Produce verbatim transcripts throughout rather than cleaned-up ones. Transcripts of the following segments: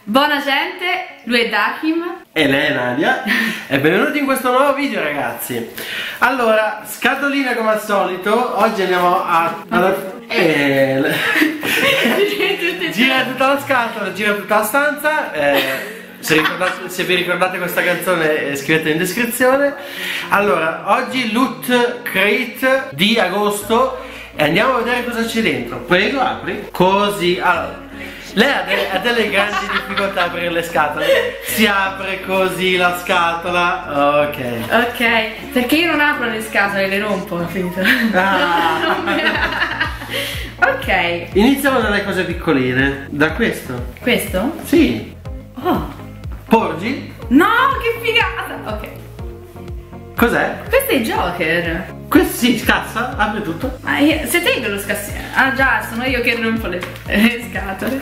Buona gente, lui è Dachim e lei è Nadia e benvenuti in questo nuovo video, ragazzi. Allora, scatolina come al solito. Oggi andiamo a... a eh, gira tutta la scatola, gira tutta la stanza. eh, se, ricordate, se vi ricordate questa canzone, scrivete in descrizione. Allora, oggi Loot Crate di agosto e andiamo a vedere cosa c'è dentro. Prego, apri. Così, allora, lei ha delle, ha delle grandi difficoltà a aprire le scatole. Si apre così la scatola. Ok. Ok, perché io non apro le scatole, le rompo, capito? Ah. Ok. Iniziamo dalle cose piccoline. Da questo. Questo? Sì. Oh. Porgi? No, che figata! Ok. Cos'è? Questo è il Joker. Questo sì, scassa, apre tutto. Ma io, se te che lo scassi. Ah già, sono io che rompo le, le scatole.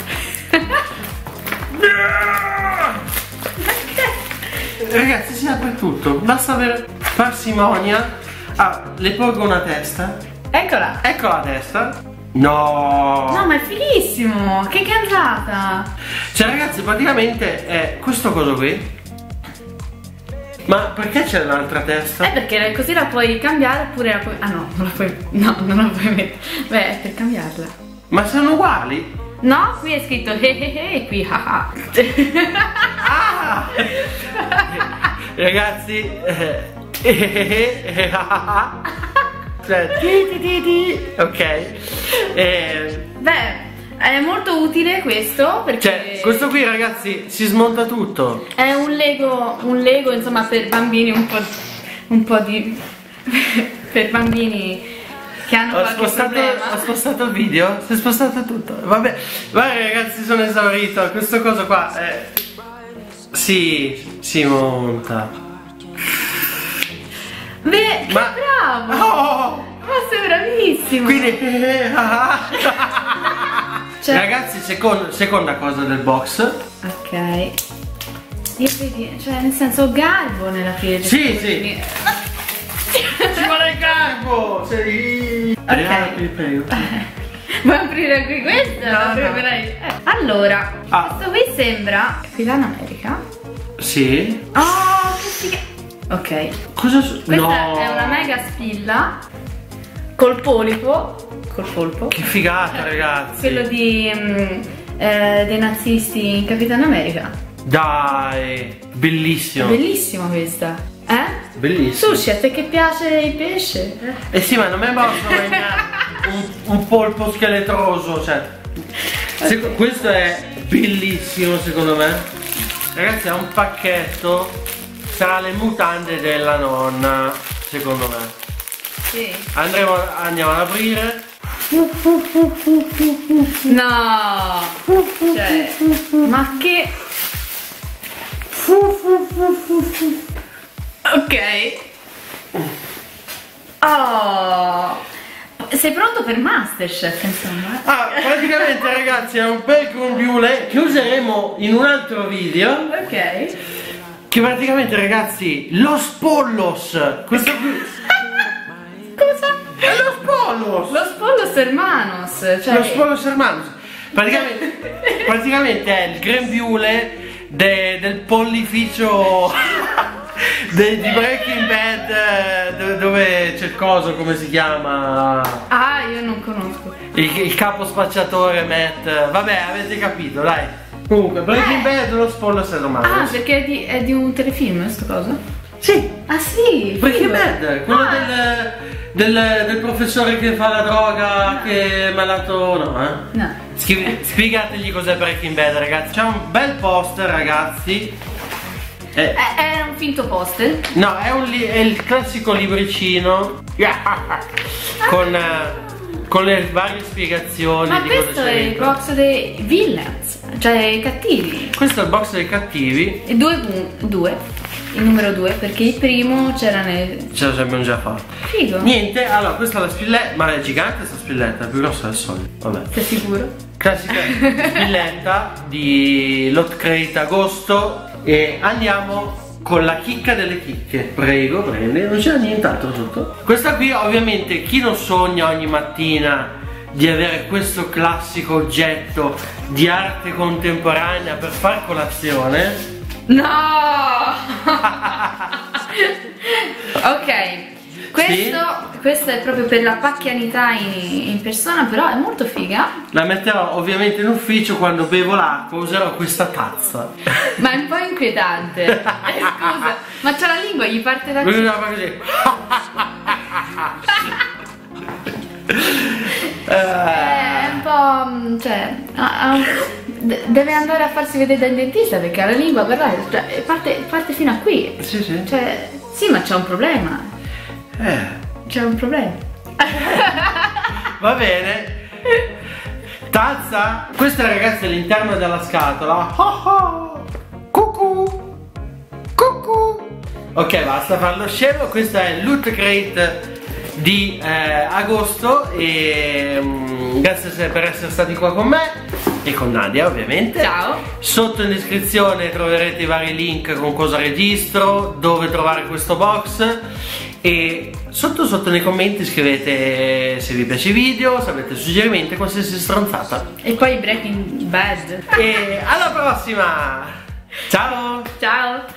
Ragazzi, si apre tutto. Basta avere parsimonia. Ah, le porgo una testa. Eccola. Ecco la testa. No. No, ma è fighissimo. Che cazzata. Cioè, ragazzi, praticamente è questo coso qui. Ma perché c'è un'altra testa? Eh, perché così la puoi cambiare oppure la puoi... Ah no, non la puoi... No, non la puoi mettere. Beh, è per cambiarla. Ma sono uguali? No, qui è scritto he he he e qui haha. Ah! Ragazzi, eh, eh, eh, ah, cioè, ti, ti, ti, ti. Ok. Eh, Beh, è molto utile questo perché... Cioè, questo qui, ragazzi, si smonta tutto. È un Lego, un Lego insomma per bambini un po', un po' di... per bambini che hanno Ho qualche spostato, problema. ho spostato il video, si è spostato tutto. Vabbè, guarda ragazzi, sono esaurito. Questo coso qua è... si, si monta. Beh, che Ma... bravo! Oh! Ma sei bravissimo! Quindi... Cioè... Ragazzi, seconda, seconda cosa del box. Ok. Io vedi, cioè nel senso garbo nella fine. Sì, sì. Ci vuole il garbo! Sei... Ok. Apri, prego. Vuoi aprire anche questo? No, No, no. eh. Allora, Ah. questo qui sembra Capitano America. Sì. Oh, che figa. Ok. Cosa su... Questa No. è una mega spilla col polipo. Col polpo. Che figata, ragazzi. Quello di mm, eh, dei nazisti in Capitano America. Dai, bellissimo. Bellissima questa. Eh? Bellissimo. Sushi, a te che piace il pesce? Eh sì, ma non mi posso mangiare un, un polpo scheletroso, cioè. Seco- questo è bellissimo, secondo me. Ragazzi, è un pacchetto tra le mutande della nonna, secondo me. Sì. Andremo, andiamo ad aprire. No! Cioè, ma che... Ok. Oh! Sei pronto per Masterchef, insomma? Ah, praticamente ragazzi è un bel grembiule che useremo in un altro video. Ok. Che praticamente, ragazzi, lo spollos. Questo qui Cosa? è lo spollos. Lo spollos hermanos, cioè... Lo spollos hermanos. Praticamente, praticamente è il grembiule de, del pollificio de, di Breaking Bad, eh, dove c'è il coso, come si chiama? Ah, io non conosco. Il, il capo spacciatore Matt. Vabbè, avete capito, dai. Comunque, Breaking Bad, lo spollos hermanos. Ah, perché è di, è di un telefilm, sto cosa? Sì. Ah sì! Breaking figo. Bad, quello Ah. del, del, del professore che fa la droga, che è malato, no, eh? No. Scrivi- spiegategli cos'è Breaking Bad, ragazzi. C'è un bel poster, ragazzi. Eh, È, è un finto poster. no, è, un li- è il classico libricino con, eh, con le varie spiegazioni Ma di cosa questo c'è è il dentro. box dei villains, cioè i cattivi. Questo è il box dei cattivi. E due, due, il numero due, perché il primo c'era nel... Ce l'abbiamo già fatto. Figo. Niente, allora questa è la spilletta. Ma è gigante sta spilletta, è più grossa del solito. Vabbè. Sei sicuro? Classica spilletta di Loot Crate agosto. E andiamo con la chicca delle chicche. Prego, prendi, non c'è nient'altro sotto. Questa qui ovviamente chi non sogna ogni mattina di avere questo classico oggetto di arte contemporanea per far colazione? No! Ok, questo, Sì? questo è proprio per la pacchianità in, in persona, però è molto figa. La metterò ovviamente in ufficio, quando bevo l'acqua userò questa tazza. Ma è un po' inquietante. Eh, scusa, ma c'ha la lingua, gli parte da qui. Lui la fa così. È un po', cioè, ha- ha- de- deve andare a farsi vedere dal dentista perché ha la lingua, guardate, cioè, parte, parte fino a qui. Sì, sì. Cioè, sì, ma c'è un problema. Eh. C'è un problema. Va bene. Tazza. Questa ragazzi è all'interno della scatola. Oh oh. Cucù. Cucù. Ok, basta farlo scemo. Questo è il Loot Crate di eh, agosto. E um, grazie per essere stati qua con me e con Nadia, ovviamente. Ciao. Sotto in descrizione troverete i vari link con cosa registro, dove trovare questo box, e sotto sotto nei commenti scrivete se vi piace i video, se avete suggerimenti, qualsiasi stronzata. E poi Breaking Bad. E alla prossima! Ciao! Ciao.